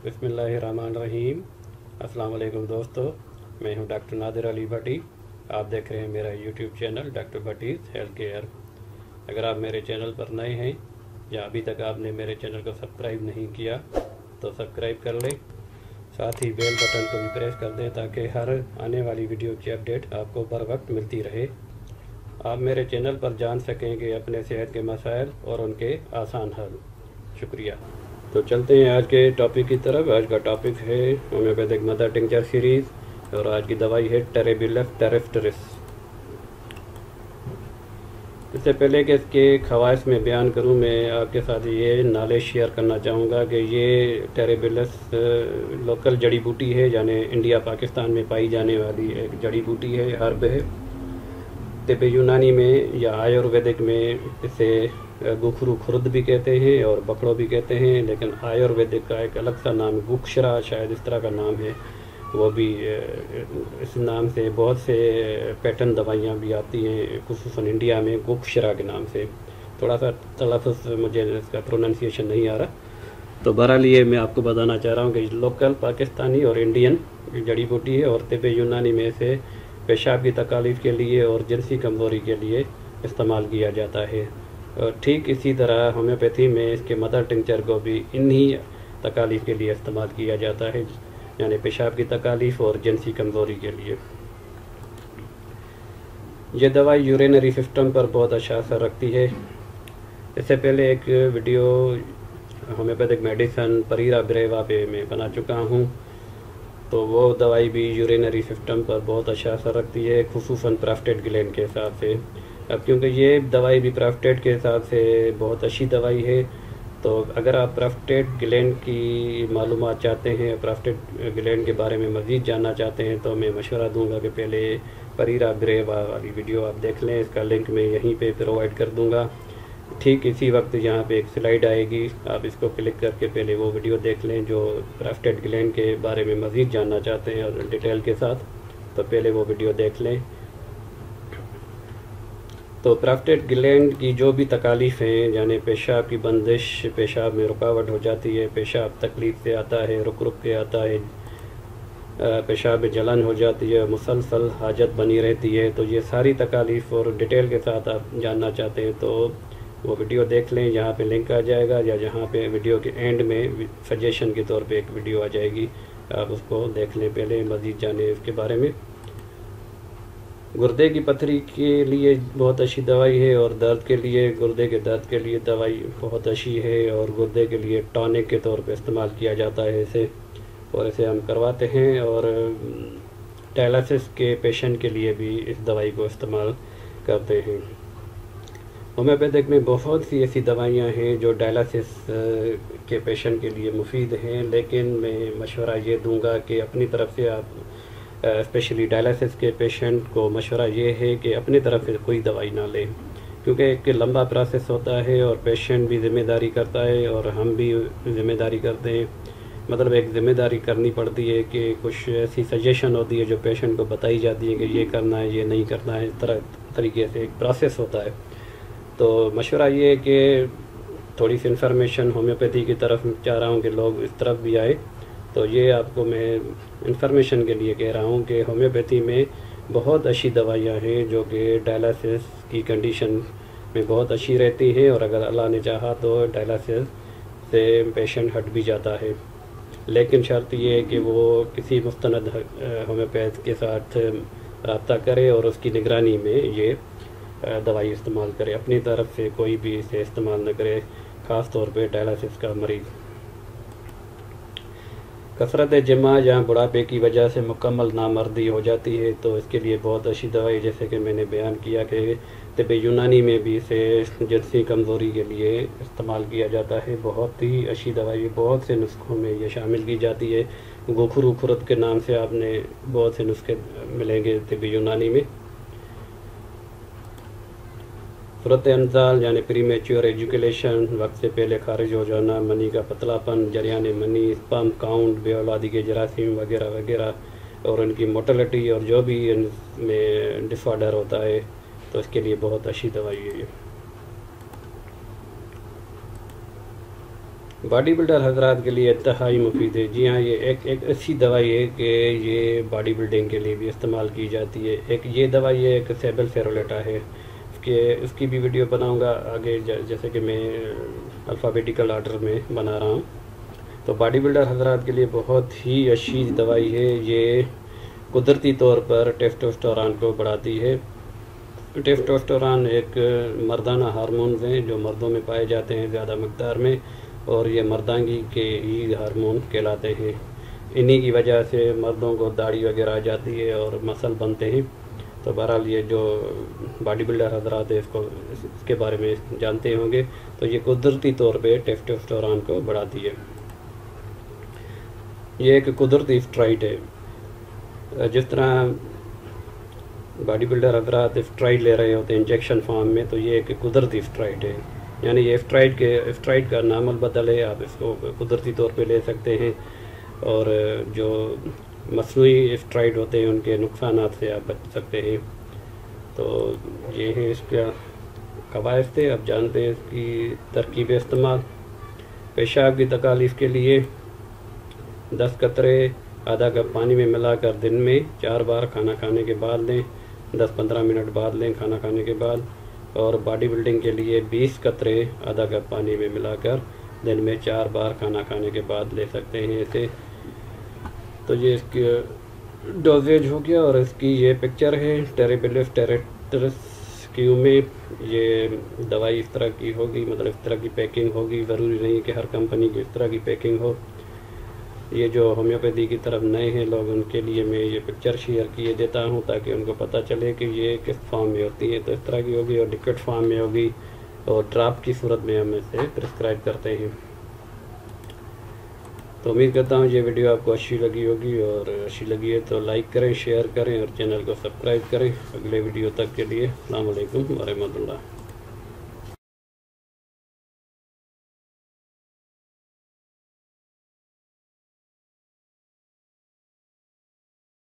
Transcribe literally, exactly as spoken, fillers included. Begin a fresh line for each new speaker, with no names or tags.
बिस्मिल्लाहिर्रहमानिर्रहीम। अस्सलाम वालेकुम दोस्तों, मैं हूं डॉक्टर नादिर अली भट्टी। आप देख रहे हैं मेरा YouTube channel doctor Bhatti healthcare. अगर आप मेरे चैनल पर नए हैं या अभी तक आपने मेरे चैनल को सब्सक्राइब नहीं किया तो सब्सक्राइब कर लें, साथ ही बेल बटन को भी प्रेस कर दें ताकि हर आने वाली वीडियो की अपडेट आपको बर वक्त मिलती रहे। आप मेरे चैनल पर जान सकेंगे अपने सेहत के मसाइल और उनके आसान हल। शुक्रिया। तो चलते हैं आज के टॉपिक की तरफ। आज का टॉपिक है होम्योपैथिक मदर टिंचर सीरीज़ और आज की दवाई है ट्रिबुलस टेरेस्ट्रिस। इससे पहले कि इसके खवाइश में बयान करूं, मैं आपके साथ ये नॉलेज शेयर करना चाहूँगा कि ये ट्रिबुलस लोकल जड़ी बूटी है, यानी इंडिया पाकिस्तान में पाई जाने वाली एक जड़ी बूटी है, हर्ब है। तिब यूनानी में या आयुर्वेदिक में इसे गुखरू खुर्द भी कहते हैं और बकड़ो भी कहते हैं, लेकिन आयुर्वेदिक का एक अलग सा नाम गुक्षरा, शायद इस तरह का नाम है। वो भी इस नाम से बहुत से पैटर्न दवाइयाँ भी आती हैं, खुसूसन इंडिया में गुक्षरा के नाम से। थोड़ा सा तलफ़्फ़ुज़ मुझे इसका प्रोनाउंसिएशन नहीं आ रहा, तो बहरहाल ये मैं आपको बताना चाह रहा हूँ कि लोकल पाकिस्तानी और इंडियन जड़ी बूटी है और तिब यूनानी में से पेशाब की तकालीफ के लिए और जिनसी कमज़ोरी के लिए इस्तेमाल किया जाता है। और ठीक इसी तरह होम्योपैथी में इसके मदर टिंचर को भी इन्हीं तकालीफ के लिए इस्तेमाल किया जाता है, यानी पेशाब की तकालीफ और जिनसी कमज़ोरी के लिए। ये दवाई यूरिनरी सिस्टम पर बहुत अच्छा असर रखती है। इससे पहले एक video homeopathic medicine pareira brava पे मैं बना चुका हूँ, तो वो दवाई भी यूरिनरी सिस्टम पर बहुत अच्छा असर रखती है, खुसूसन प्रोस्टेट ग्लैंड के हिसाब से। अब क्योंकि ये दवाई भी प्रोस्टेट के हिसाब से बहुत अच्छी दवाई है, तो अगर आप प्रोस्टेट ग्लैंड की मालूमात चाहते हैं, प्रोस्टेट ग्लैंड के बारे में मज़ीद जानना चाहते हैं, तो मैं मशवरा दूंगा कि पहले परीरा ब्रेवा वाली वीडियो आप देख लें। इसका लिंक मैं यहीं पे प्रोवाइड कर दूंगा। ठीक इसी वक्त यहाँ पे एक स्लाइड आएगी, आप इसको क्लिक करके पहले वो वीडियो देख लें जो प्रोस्टेट ग्लैंड के बारे में मज़ीद जानना चाहते हैं और डिटेल के साथ, तो पहले वो वीडियो देख लें। तो प्रोस्टेट ग्लैंड की जो भी तकालीफ हैं, यानी पेशाब की बंदिश, पेशाब में रुकावट हो जाती है, पेशाब तकलीफ से आता है, रुक रुक के आता है, पेशाब में जलन हो जाती है, मुसलसल हाजत बनी रहती है, तो ये सारी तकालीफ और डिटेल के साथ आप जानना चाहते हैं तो वो वीडियो देख लें। यहाँ पे लिंक आ जाएगा या जहाँ पे वीडियो के एंड में सजेशन के तौर पे एक वीडियो आ जाएगी, आप उसको देख लें पहले, मज़ीद जाने इसके बारे में। गुर्दे की पथरी के लिए बहुत अच्छी दवाई है और दर्द के लिए, गुर्दे के दर्द के लिए दवाई बहुत अच्छी है और गुर्दे के लिए टॉनिक के तौर पे इस्तेमाल किया जाता है इसे, और इसे हम करवाते हैं। और डायलिसिस के पेशेंट के लिए भी इस दवाई को इस्तेमाल करते हैं। होम्योपैथिक में बहुत सी ऐसी दवाइयाँ हैं जो डायलिसिस के पेशेंट के लिए मुफीद हैं, लेकिन मैं मशवरा ये दूंगा कि अपनी तरफ से आप स्पेशली डायलिसिस के पेशेंट को मशवरा ये है कि अपनी तरफ से कोई दवाई ना लें, क्योंकि एक लंबा प्रोसेस होता है और पेशेंट भी ज़िम्मेदारी करता है और हम भी ज़िम्मेदारी करते हैं। मतलब एक ज़िम्मेदारी करनी पड़ती है कि कुछ ऐसी सजेशन होती है जो पेशेंट को बताई जाती है कि ये करना है, ये नहीं करना है, इस तरह तरीके से एक प्रोसेस होता है। तो मशवरा ये है कि थोड़ी सी इन्फॉर्मेशन होम्योपैथी की तरफ चाह रहा हूँ कि लोग इस तरफ भी आए, तो ये आपको मैं इन्फॉर्मेशन के लिए कह रहा हूँ कि होम्योपैथी में बहुत अच्छी दवाइयाँ हैं जो कि डायलिसिस की कंडीशन में बहुत अच्छी रहती हैं, और अगर अल्लाह ने चाहा तो डायलिसिस से पेशेंट हट भी जाता है। लेकिन शर्त ये है कि वो किसी मुस्तनद होम्योपैथ के साथ रब्ता करे और उसकी निगरानी में ये दवाई इस्तेमाल करे, अपनी तरफ से कोई भी इसे इस्तेमाल न करे, ख़ास तौर पे डायलिसिस का मरीज़। कसरत जिमा या बुढ़ापे की वजह से मुकम्मल नामर्दी हो जाती है, तो इसके लिए बहुत अच्छी दवाई, जैसे कि मैंने बयान किया कि तिब यूनानी में भी इसे जिनसी कमज़ोरी के लिए इस्तेमाल किया जाता है। बहुत ही अच्छी दवाई, बहुत से नुस्खों में ये शामिल की जाती है। गुखरू खुर्द के नाम से आपने बहुत से नुस्खे मिलेंगे तिब यूनानी में। सूरत अंजाल यानी प्रीमेच्योर एजुकेशन, वक्त से पहले खारिज हो जाना, मनी का पतलापन, जरियान मनी, स्पर्म काउंट, बेऔलादी के जरासीम वगैरह वगैरह, और उनकी मोर्टेलिटी और जो भी इनमें डिसऑर्डर होता है, तो इसके लिए बहुत अच्छी दवाई है ये। باڈی بلڈر حضرات کے لیے انتہائی مفید ہے. جی ہاں، یہ ایک ایک ایسی دوائی ہے کہ یہ باڈی بلڈنگ کے لیے بھی استعمال کی جاتی ہے. ایک یہ دوائی ہے، ایک سیبل فیرولیٹا ہے کہ اس کی بھی ویڈیو بناؤں گا آگے، جیسے کہ میں الفابیٹیکل آرڈر میں بنا رہا ہوں. تو باڈی بلڈر حضرات کے لیے بہت ہی اچھی دوائی ہے. یہ قدرتی طور پر ٹیسٹوسٹیرون کو بڑھاتی ہے. ٹیسٹوسٹیرون ایک مردانہ ہارمونز ہیں جو مردوں میں پائے جاتے ہیں زیادہ مقدار میں، اور یہ مردانگی کے ہی ہارمون کہلاتے ہیں. انہی کی وجہ سے مردوں کو داڑھی وغیرہ آ جاتی ہے اور مسل بنتے ہیں. تو بہرحال یہ جو باڈی بلڈر حضرات ہے اس کو اس کے بارے میں جانتے ہوں گے. تو یہ قدرتی طور پہ ٹیسٹوسٹیرون کو بڑھاتی ہے. یہ ایک قدرتی اسٹرائڈ ہے. جس طرح باڈی بلڈر حضرات اسٹرائڈ لے رہے ہوتے ہیں انجیکشن فارم میں، تو یہ ایک قدرتی اسٹرائڈ ہے. یعنی یہ اسٹرائڈ کے اسٹرائڈ کا نام البدل ہے. آپ اس کو قدرتی طور پہ لے سکتے ہیں، اور جو مصنوعی اسٹرائڈ ہوتے ہیں ان کے نقصانات سے آپ بچ سکتے ہیں. تو یہ ہے اس کا قواعد تھے. اب جانتے ہیں اس کی ترکیب استعمال. پیشاب کی تکالیف کے لیے دس قطرے آدھا کپ پانی میں ملا کر دن میں چار بار کھانا کھانے کے بعد لیں. دس پندرہ منٹ بعد لیں کھانا کھانے کے بعد. اور باڈی بلڈنگ کے لیے بیس قطرے آدھا کپ پانی میں ملا کر دن میں چار بار کھانا کھانے کے بعد لے سکتے ہیں اسے. تو یہ اس کی ڈوزیج ہو گیا، اور اس کی یہ پکچر ہے ٹیریبلس ٹیریسٹرس کیو میں. یہ دوائی اس طرح کی ہوگی، مطلب اس طرح کی پیکنگ ہوگی. ضروری نہیں کہ ہر کمپنی کی اس طرح کی پیکنگ ہو. یہ جو ہومیوپیتھی کی طرف نئے ہیں لوگ، ان کے لیے میں یہ پکچر شیئر کیے دیتا ہوں تاکہ ان کو پتہ چلے کہ یہ کس فارم میں ہوتی ہے. تو اس طرح کی ہوگی، اور لکوڈ فارم میں ہوگی، اور ڈراپ کی صورت میں ہم اسے پرسکرائب کرتے ہیں. تو امید کرتا ہوں یہ ویڈیو آپ کو اچھی لگی ہوگی، اور اچھی لگی ہے تو لائک کریں، شیئر کریں، اور چینل کو سبسکرائب کریں. اگلے ویڈیو تک کے لیے السلام علیکم ورحمۃ اللہ.